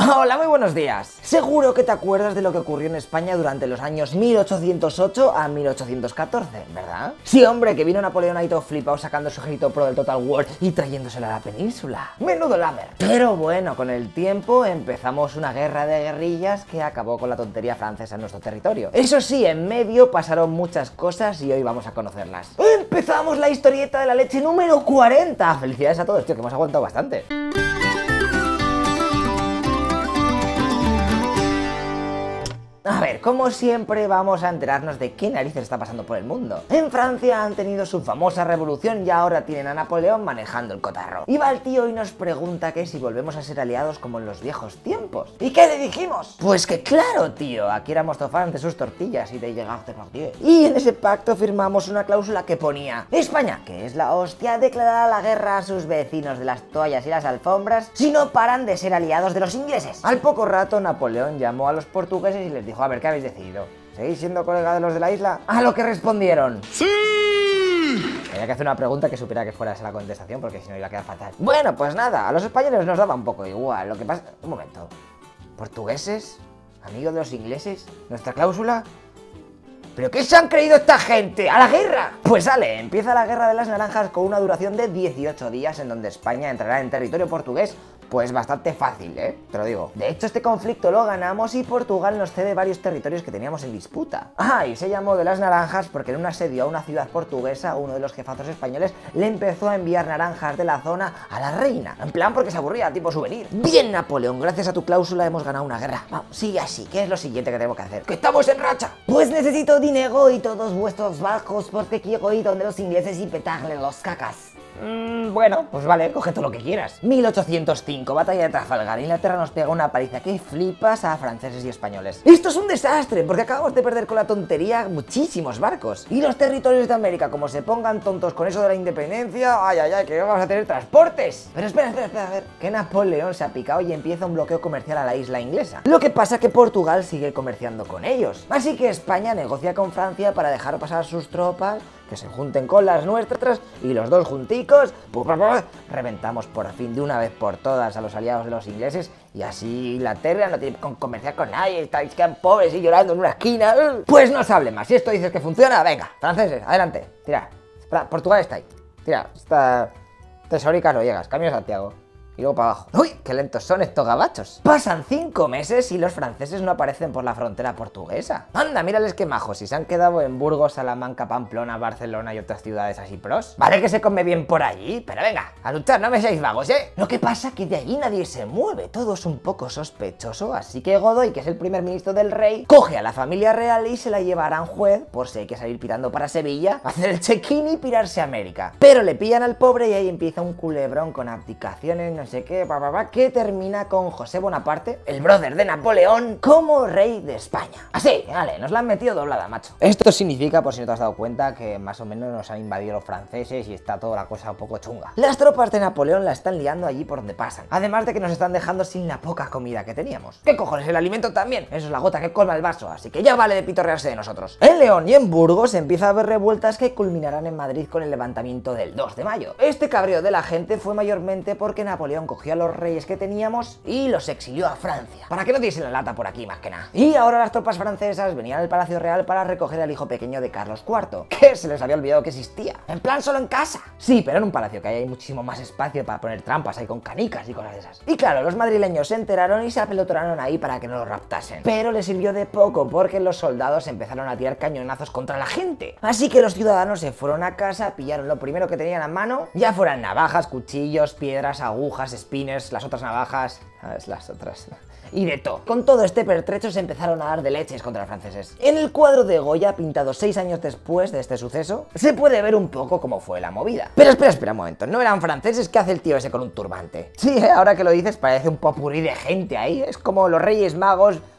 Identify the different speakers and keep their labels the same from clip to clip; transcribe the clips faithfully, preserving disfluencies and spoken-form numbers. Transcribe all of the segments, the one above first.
Speaker 1: Hola, muy buenos días. Seguro que te acuerdas de lo que ocurrió en España durante los años mil ochocientos ocho a mil ochocientos catorce, ¿verdad? Sí, hombre, que vino Napoleón ahí todo flipado sacando su ejército pro del Total War y trayéndoselo a la península. Menudo lamer. Pero bueno, con el tiempo empezamos una guerra de guerrillas que acabó con la tontería francesa en nuestro territorio. Eso sí, en medio pasaron muchas cosas y hoy vamos a conocerlas. Empezamos la historieta de la leche número cuarenta. Felicidades a todos, tío, que hemos aguantado bastante. A ver, como siempre vamos a enterarnos de qué narices está pasando por el mundo. En Francia han tenido su famosa revolución y ahora tienen a Napoleón manejando el cotarro. Y va el tío y nos pregunta que si volvemos a ser aliados como en los viejos tiempos. ¿Y qué le dijimos? Pues que claro, tío, aquí éramos fans de sus tortillas y de llegar de partido. Y en ese pacto firmamos una cláusula que ponía: España, que es la hostia, declarará la guerra a sus vecinos de las toallas y las alfombras si no paran de ser aliados de los ingleses. Al poco rato Napoleón llamó a los portugueses y les dijo: a ver, ¿qué habéis decidido? ¿Seguís siendo colega de los de la isla? A lo que respondieron: ¡sí! Tenía que hacer una pregunta que supiera que fuera esa la contestación, porque si no iba a quedar fatal. Bueno, pues nada, a los españoles nos daba un poco igual. Lo que pasa... Un momento. ¿Portugueses? ¿Amigos de los ingleses? ¿Nuestra cláusula? ¿Pero qué se han creído esta gente? ¡A la guerra! Pues sale, empieza la Guerra de las Naranjas con una duración de dieciocho días en donde España entrará en territorio portugués. Pues bastante fácil, ¿eh? Te lo digo. De hecho, este conflicto lo ganamos y Portugal nos cede varios territorios que teníamos en disputa. Ah, y se llamó de las Naranjas porque en un asedio a una ciudad portuguesa, uno de los jefazos españoles le empezó a enviar naranjas de la zona a la reina. En plan, porque se aburría, tipo souvenir. Bien, Napoleón, gracias a tu cláusula hemos ganado una guerra. Vamos, sigue así. ¿Qué es lo siguiente que tenemos que hacer? ¡Que estamos en racha! Pues necesito dinero y todos vuestros barcos porque quiero ir donde los ingleses y petarle los cacas. Mm, bueno, pues vale, coge todo lo que quieras. mil ochocientos cinco, batalla de Trafalgar. Inglaterra nos pega una paliza que flipas a franceses y españoles. Esto es un desastre, porque acabamos de perder con la tontería muchísimos barcos. Y los territorios de América, como se pongan tontos con eso de la independencia, ay, ay, ay, que vamos a tener transportes. Pero espera, espera, espera, a ver, que Napoleón se ha picado y empieza un bloqueo comercial a la isla inglesa. Lo que pasa es que Portugal sigue comerciando con ellos. Así que España negocia con Francia para dejar pasar sus tropas, que se junten con las nuestras, y los dos junticos, ¡pum, pum, pum!, reventamos por fin de una vez por todas a los aliados de los ingleses, y así Inglaterra no tiene que comerciar con nadie, estáis que pobres y llorando en una esquina. Pues no se hable más, si esto dices que funciona, venga, franceses, adelante, tira. Portugal está ahí, tira, está Tesoricas lo llegas, camino a Santiago. Y luego para abajo. ¡Uy! ¡Qué lentos son estos gabachos! Pasan cinco meses y los franceses no aparecen por la frontera portuguesa. Anda, mírales qué majos. Si se han quedado en Burgos, Salamanca, Pamplona, Barcelona y otras ciudades así pros. Vale que se come bien por allí, pero venga, a luchar, no me seáis vagos, ¿eh? Lo que pasa es que de allí nadie se mueve. Todo es un poco sospechoso, así que Godoy, que es el primer ministro del rey, coge a la familia real y se la lleva a Aranjuez, por si hay que salir pirando para Sevilla, hacer el check-in y pirarse a América. Pero le pillan al pobre y ahí empieza un culebrón con abdicaciones, no sé qué, pa, pa, pa, que termina con José Bonaparte, el brother de Napoleón, como rey de España. Así, vale, nos la han metido doblada, macho. Esto significa, por si no te has dado cuenta, que más o menos nos han invadido los franceses y está toda la cosa un poco chunga. Las tropas de Napoleón la están liando allí por donde pasan, además de que nos están dejando sin la poca comida que teníamos. ¿Qué cojones? El alimento también, eso es la gota que colma el vaso, así que ya vale de pitorrearse de nosotros. En León y en Burgos empieza a haber revueltas que culminarán en Madrid con el levantamiento del dos de mayo. Este cabreo de la gente fue mayormente porque Napoleón cogió a los reyes que teníamos y los exilió a Francia, para que no diesen la lata por aquí más que nada. Y ahora las tropas francesas venían al Palacio Real para recoger al hijo pequeño de Carlos cuarto, que se les había olvidado que existía. En plan, solo en casa. Sí, pero en un palacio que ahí hay muchísimo más espacio para poner trampas ahí con canicas y cosas de esas. Y claro, los madrileños se enteraron y se apelotonaron ahí para que no lo raptasen. Pero les sirvió de poco porque los soldados empezaron a tirar cañonazos contra la gente. Así que los ciudadanos se fueron a casa, pillaron lo primero que tenían a mano, ya fueran navajas, cuchillos, piedras, agujas, spinners, las otras navajas, ¿sabes? Las otras... y de todo. Con todo este pertrecho se empezaron a dar de leches contra los franceses. En el cuadro de Goya, pintado seis años después de este suceso, se puede ver un poco cómo fue la movida. Pero espera, espera un momento, ¿no eran franceses? ¿Qué hace el tío ese con un turbante? Sí, ahora que lo dices parece un popurrí de gente ahí, es como los Reyes Magos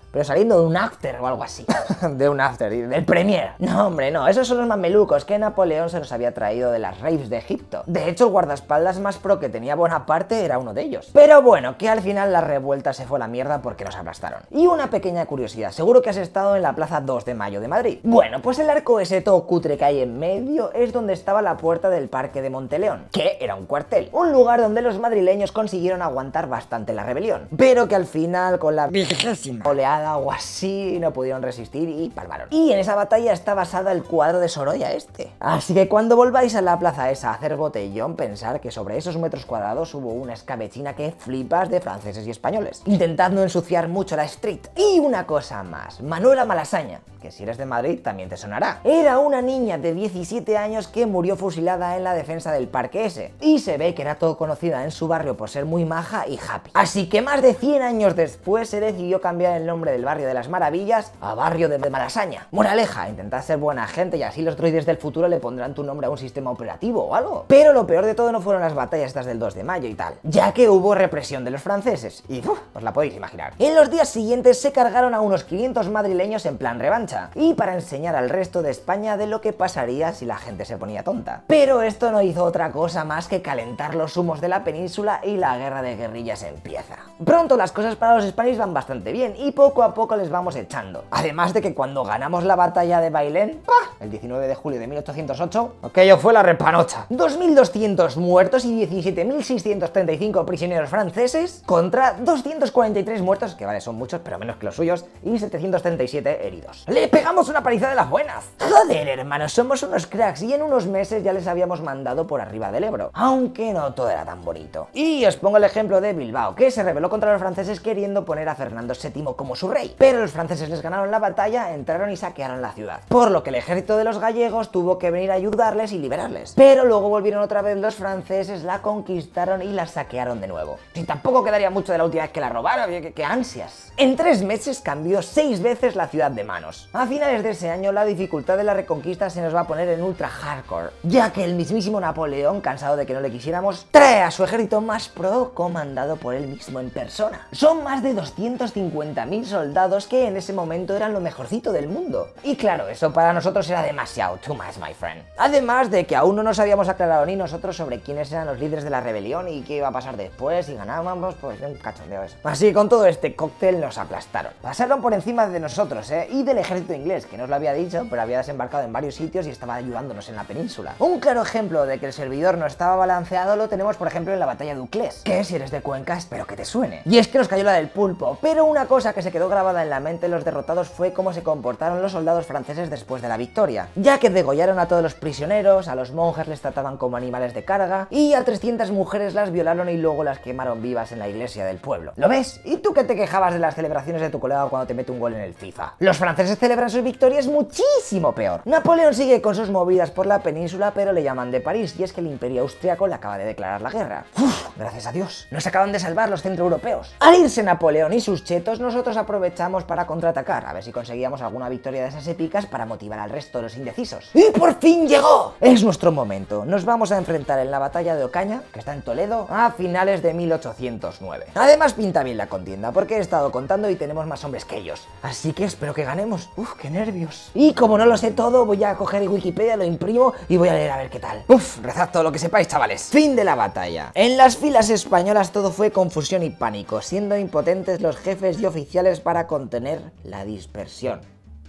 Speaker 1: pero saliendo de un after o algo así. De un after, del premier. No, hombre, no, esos son los mamelucos que Napoleón se los había traído de las raves de Egipto. De hecho, el guardaespaldas más pro que tenía Bonaparte era uno de ellos. Pero bueno, que al final la revuelta se fue a la mierda porque nos aplastaron. Y una pequeña curiosidad, seguro que has estado en la plaza dos de mayo de Madrid. Bueno, pues el arco ese todo cutre que hay en medio es donde estaba la puerta del Parque de Monteleón, que era un cuartel, un lugar donde los madrileños consiguieron aguantar bastante la rebelión, pero que al final con la vigésima oleada o así no pudieron resistir y palmaron. Y en esa batalla está basada el cuadro de Sorolla este. Así que cuando volváis a la plaza esa a hacer botellón, pensar que sobre esos metros cuadrados hubo una escabechina que flipas de franceses y españoles. Intentad no ensuciar mucho la street. Y una cosa más, Manuela Malasaña, que si eres de Madrid también te sonará. Era una niña de diecisiete años que murió fusilada en la defensa del parque ese. Y se ve que era todo conocida en su barrio por ser muy maja y happy. Así que más de cien años después se decidió cambiar el nombre del barrio de las Maravillas a barrio de Malasaña. Moraleja, intentad ser buena gente y así los droides del futuro le pondrán tu nombre a un sistema operativo o algo. Pero lo peor de todo no fueron las batallas estas del dos de mayo y tal, ya que hubo represión de los franceses. Y uf, os la podéis imaginar. En los días siguientes se cargaron a unos quinientos madrileños en plan revancha, y para enseñar al resto de España de lo que pasaría si la gente se ponía tonta. Pero esto no hizo otra cosa más que calentar los humos de la península y la guerra de guerrillas empieza. Pronto las cosas para los españoles van bastante bien y poco a poco les vamos echando. Además de que cuando ganamos la batalla de Bailén, ¡pah!, el diecinueve de julio de mil ochocientos ocho, aquello fue la repanocha. dos mil doscientos muertos y diecisiete mil seiscientos treinta y cinco prisioneros franceses contra doscientos cuarenta y tres muertos, que vale, son muchos, pero menos que los suyos, y setecientos treinta y siete heridos. ¡Le pegamos una paliza de las buenas! Joder, hermanos, somos unos cracks y en unos meses ya les habíamos mandado por arriba del Ebro, aunque no todo era tan bonito. Y os pongo el ejemplo de Bilbao, que se rebeló contra los franceses queriendo poner a Fernando séptimo como su rey, pero los franceses les ganaron la batalla, entraron y saquearon la ciudad, por lo que el ejército de los gallegos tuvo que venir a ayudarles y liberarles. Pero luego volvieron otra vez los franceses, la conquistaron y la saquearon de nuevo. Y tampoco quedaría mucho de la última vez que la robaron, qué, qué ansias. En tres meses cambió seis veces la ciudad de manos. A finales de ese año la dificultad de la reconquista se nos va a poner en ultra hardcore, ya que el mismísimo Napoleón, cansado de que no le quisiéramos, trae a su ejército más pro comandado por él mismo en persona. Son más de doscientos cincuenta mil soldados que en ese momento eran lo mejorcito del mundo. Y claro, eso para nosotros era demasiado, too much, my friend. Además de que aún no nos habíamos aclarado ni nosotros sobre quiénes eran los líderes de la rebelión y qué iba a pasar después, y ganábamos, pues un cachondeo eso. Así que con todo este cóctel nos aplastaron. Pasaron por encima de nosotros, ¿eh? Y del ejército inglés, que no os lo había dicho, pero había desembarcado en varios sitios y estaba ayudándonos en la península. Un claro ejemplo de que el servidor no estaba balanceado lo tenemos, por ejemplo, en la batalla de Uclés, que si eres de Cuenca espero que te suene. Y es que nos cayó la del pulpo, pero una cosa que se quedó grabada en la mente de los derrotados fue cómo se comportaron los soldados franceses después de la victoria, ya que degollaron a todos los prisioneros, a los monjes les trataban como animales de carga y a trescientas mujeres las violaron y luego las quemaron vivas en la iglesia del pueblo. ¿Lo ves? ¿Y tú que te quejabas de las celebraciones de tu colega cuando te mete un gol en el FIFA? Los franceses celebran sus victorias muchísimo peor. Napoleón sigue con sus movidas por la península, pero le llaman de París, y es que el imperio austriaco le acaba de declarar la guerra. Uf, gracias a Dios, nos acaban de salvar los centroeuropeos. Al irse Napoleón y sus chetos, nosotros aprovechamos para contraatacar, a ver si conseguíamos alguna victoria de esas épicas para motivar al resto de los indecisos. ¡Y por fin llegó! Es nuestro momento. Nos vamos a enfrentar en la batalla de Ocaña, que está en Toledo, a finales de mil ochocientos nueve. Además pinta bien la contienda, porque he estado contando y tenemos más hombres que ellos. Así que espero que ganemos. Uf, qué nervios. Y como no lo sé todo, voy a coger Wikipedia, lo imprimo y voy a leer a ver qué tal. Uf, rezad todo lo que sepáis, chavales. Fin de la batalla. En las filas españolas todo fue confusión y pánico, siendo impotentes los jefes y oficiales para contener la dispersión.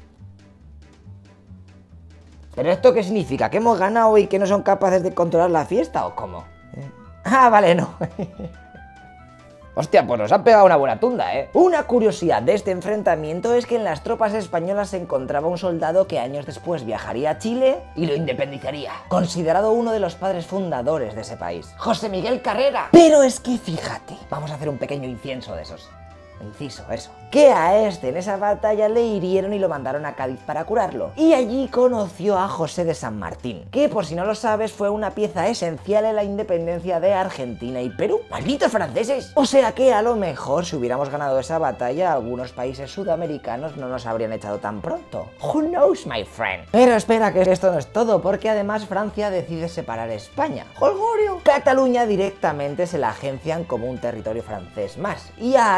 Speaker 1: ¿Pero esto qué significa? ¿Que hemos ganado y que no son capaces de controlar la fiesta o cómo? ¿Eh? Ah, vale, no. Hostia, pues nos han pegado una buena tunda, ¿eh? Una curiosidad de este enfrentamiento es que en las tropas españolas se encontraba un soldado que años después viajaría a Chile y lo independizaría, considerado uno de los padres fundadores de ese país, José Miguel Carrera. Pero es que fíjate, vamos a hacer un pequeño incienso de esos. Inciso, eso. Que a este en esa batalla le hirieron y lo mandaron a Cádiz para curarlo. Y allí conoció a José de San Martín, que por si no lo sabes fue una pieza esencial en la independencia de Argentina y Perú. ¡Malditos franceses! O sea que a lo mejor si hubiéramos ganado esa batalla algunos países sudamericanos no nos habrían echado tan pronto. Who knows, my friend? Pero espera, que esto no es todo, porque además Francia decide separar España. ¡Holgorio! Cataluña directamente se la agencian como un territorio francés más. Y a Aragón,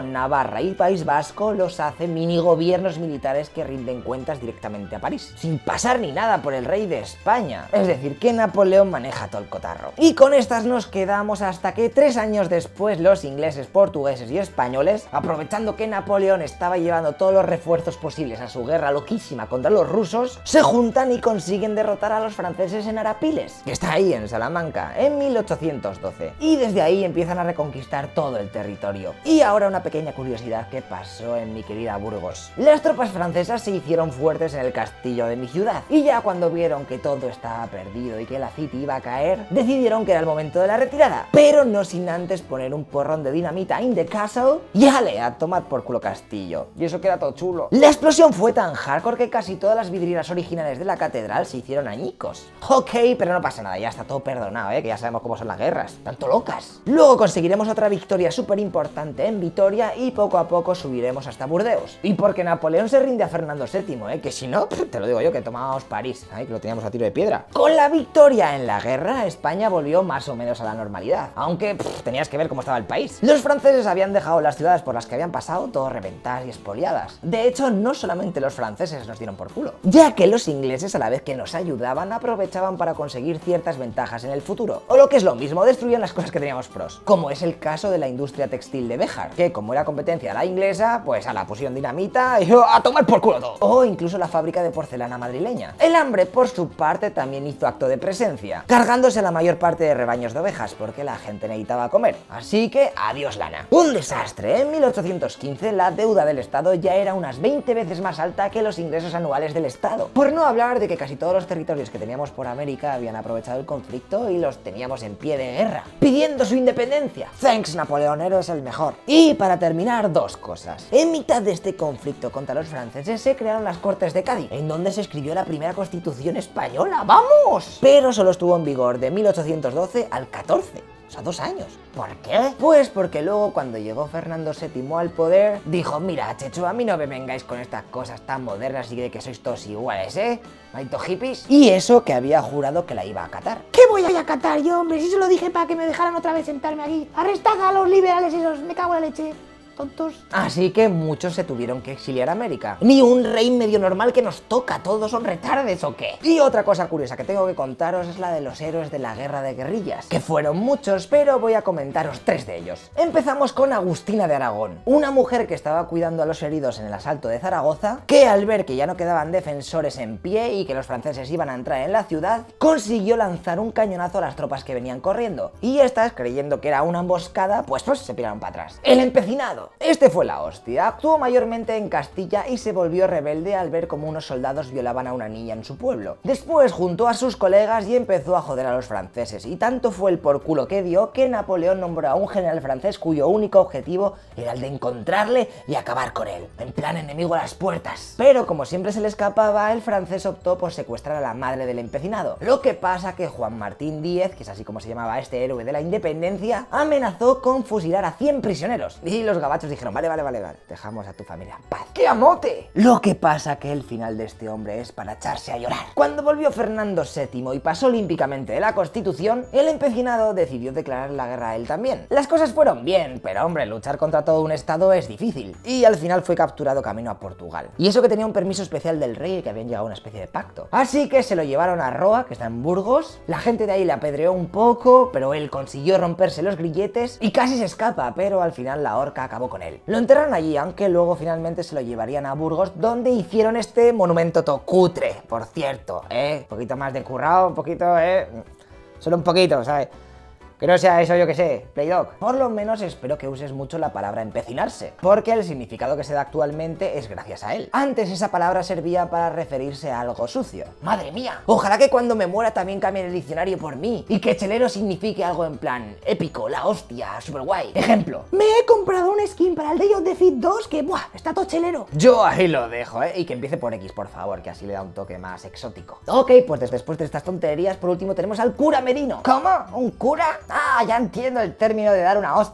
Speaker 1: Aragón, Navarra y País Vasco los hace mini gobiernos militares que rinden cuentas directamente a París, sin pasar ni nada por el rey de España. Es decir, que Napoleón maneja todo el cotarro. Y con estas nos quedamos hasta que tres años después los ingleses, portugueses y españoles, aprovechando que Napoleón estaba llevando todos los refuerzos posibles a su guerra loquísima contra los rusos, se juntan y consiguen derrotar a los franceses en Arapiles, que está ahí en Salamanca, en mil ochocientos doce. Y desde ahí empiezan a reconquistar todo el territorio. Y ahora una pequeña curiosidad que pasó en mi querida Burgos. Las tropas francesas se hicieron fuertes en el castillo de mi ciudad, y ya cuando vieron que todo estaba perdido y que la City iba a caer, decidieron que era el momento de la retirada, pero no sin antes poner un porrón de dinamita in the castle y ale, a tomar por culo castillo. Y eso queda todo chulo. La explosión fue tan hardcore que casi todas las vidrieras originales de la catedral se hicieron añicos. Ok, pero no pasa nada, ya está todo perdonado, ¿eh? Que ya sabemos cómo son las guerras, tanto locas. Luego conseguiremos otra victoria súper importante en Vitoria y poco a poco subiremos hasta Burdeos. Y porque Napoleón se rinde a Fernando séptimo, ¿eh? Que si no, te lo digo yo, que tomábamos París, ¿eh? Que lo teníamos a tiro de piedra. Con la victoria en la guerra, España volvió más o menos a la normalidad, aunque pff, tenías que ver cómo estaba el país. Los franceses habían dejado las ciudades por las que habían pasado todo reventadas y expoliadas. De hecho, no solamente los franceses nos dieron por culo, ya que los ingleses, a la vez que nos ayudaban, aprovechaban para conseguir ciertas ventajas en el futuro. O lo que es lo mismo, destruían las cosas que teníamos pros, como es el caso de la industria textil de Béjar, que como era competencia a la inglesa, pues a la pusieron dinamita y a tomar por culo todo. O incluso la fábrica de porcelana madrileña. El hambre, por su parte, también hizo acto de presencia, cargándose la mayor parte de rebaños de ovejas, porque la gente necesitaba comer. Así que, adiós lana. Un desastre. En mil ochocientos quince la deuda del Estado ya era unas veinte veces más alta que los ingresos anuales del Estado. Por no hablar de que casi todos los territorios que teníamos por América habían aprovechado el conflicto y los teníamos en pie de guerra, pidiendo su independencia. Thanks, Napoleón, eres el mejor. Y para terminar, dos cosas. En mitad de este conflicto contra los franceses se crearon las Cortes de Cádiz, en donde se escribió la primera Constitución española. ¡Vamos! Pero solo estuvo en vigor de mil ochocientos doce al catorce. O sea, dos años. ¿Por qué? Pues porque luego cuando llegó Fernando séptimo al poder, dijo, mira, Checho, a mí no me vengáis con estas cosas tan modernas y de que sois todos iguales, ¿eh? Malditos hippies. Y eso que había jurado que la iba a acatar.
Speaker 2: ¿Qué voy a acatar yo, hombre? Si se lo dije para que me dejaran otra vez sentarme aquí. Arrestad a los liberales esos, me cago en la leche. Tontos.
Speaker 1: Así que muchos se tuvieron que exiliar a América. Ni un rey medio normal que nos toca, todos son retardes o qué. Y otra cosa curiosa que tengo que contaros es la de los héroes de la guerra de guerrillas, que fueron muchos, pero voy a comentaros tres de ellos. Empezamos con Agustina de Aragón, una mujer que estaba cuidando a los heridos en el asalto de Zaragoza, que al ver que ya no quedaban defensores en pie y que los franceses iban a entrar en la ciudad, consiguió lanzar un cañonazo a las tropas que venían corriendo, y estas, creyendo que era una emboscada, pues, pues se tiraron para atrás. El empecinado. Este fue la hostia, actuó mayormente en Castilla y se volvió rebelde al ver cómo unos soldados violaban a una niña en su pueblo. Después juntó a sus colegas y empezó a joder a los franceses, y tanto fue el por culo que dio que Napoleón nombró a un general francés cuyo único objetivo era el de encontrarle y acabar con él, en plan enemigo a las puertas. Pero como siempre se le escapaba, el francés optó por secuestrar a la madre del empecinado. Lo que pasa que Juan Martín Díez, que es así como se llamaba este héroe de la independencia, amenazó con fusilar a cien prisioneros, y los gabachos dijeron, vale, vale, vale, vale, dejamos a tu familia en paz. ¡Qué amote! Lo que pasa que el final de este hombre es para echarse a llorar. Cuando volvió Fernando séptimo y pasó olímpicamente de la Constitución, el empecinado decidió declarar la guerra a él también. Las cosas fueron bien, pero hombre, luchar contra todo un estado es difícil. Y al final fue capturado camino a Portugal. Y eso que tenía un permiso especial del rey y que habían llegado a una especie de pacto. Así que se lo llevaron a Roa, que está en Burgos. La gente de ahí le apedreó un poco, pero él consiguió romperse los grilletes y casi se escapa, pero al final la horca acabó con él. Lo enterraron allí, aunque luego finalmente se lo llevarían a Burgos, donde hicieron este monumento tocutre, por cierto, ¿eh? Un poquito más de currado, un poquito, ¿eh? Solo un poquito, ¿sabes? Que no sea eso, yo que sé, Playdog. Por lo menos espero que uses mucho la palabra empecinarse, porque el significado que se da actualmente es gracias a él. Antes esa palabra servía para referirse a algo sucio. ¡Madre mía! Ojalá que cuando me muera también cambie el diccionario por mí, y que chelero signifique algo en plan épico, la hostia, super guay. Ejemplo.
Speaker 2: Me he comprado un skin para el Day of the Fit dos que, buah, está todo chelero.
Speaker 1: Yo ahí lo dejo, ¿eh? Y que empiece por X, por favor, que así le da un toque más exótico. Ok, pues después de estas tonterías, por último tenemos al cura Merino. ¿Cómo? ¿Un cura? Ah, ya entiendo el término de dar una hostia.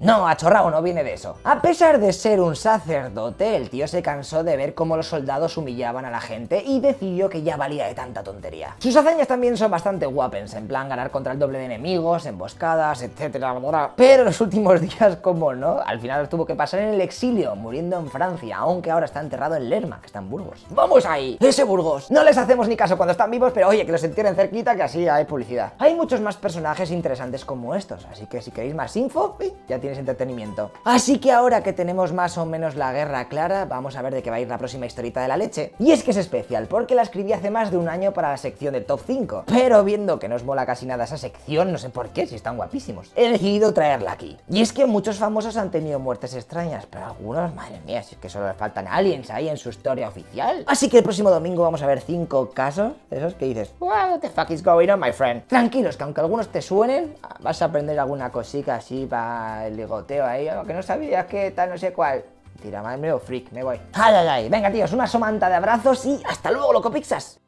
Speaker 1: No, achorrao, no viene de eso. A pesar de ser un sacerdote, el tío se cansó de ver cómo los soldados humillaban a la gente y decidió que ya valía de tanta tontería. Sus hazañas también son bastante guapens, en plan ganar contra el doble de enemigos, emboscadas, etcétera. Pero los últimos días, como no, al final tuvo que pasar en el exilio, muriendo en Francia, aunque ahora está enterrado en Lerma, que está en Burgos. ¡Vamos ahí! ¡Ese Burgos! No les hacemos ni caso cuando están vivos, pero oye, que los entierren cerquita, que así hay publicidad. Hay muchos más personajes interesantes como estos, así que si queréis más info, ya tienes entretenimiento. Así que ahora que tenemos más o menos la guerra clara, vamos a ver de qué va a ir la próxima historieta de la leche. Y es que es especial, porque la escribí hace más de un año para la sección de Top cinco, pero viendo que no os mola casi nada esa sección, no sé por qué, si están guapísimos, he decidido traerla aquí. Y es que muchos famosos han tenido muertes extrañas, pero algunos, madre mía, si es que solo les faltan aliens ahí en su historia oficial. Así que el próximo domingo vamos a ver cinco casos de esos que dices, what the fuck is going on, my friend. Tranquilos, que aunque algunos te suenen, vas a aprender alguna cosita así para el ligoteo ahí, o que no sabías que tal, no sé cuál. Tira, madre mía, freak, me voy. Ay, ay, ay. Venga, tíos, una somanta de abrazos y hasta luego, loco pixas.